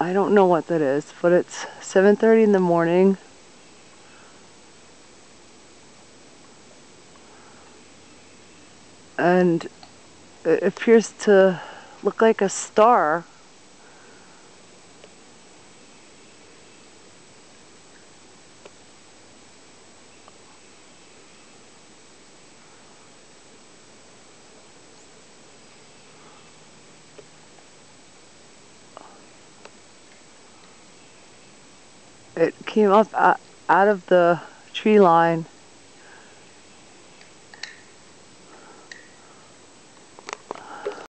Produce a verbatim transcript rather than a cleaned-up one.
I don't know what that is, but it's seven thirty in the morning. And it appears to look like a star. It came up out of the tree line.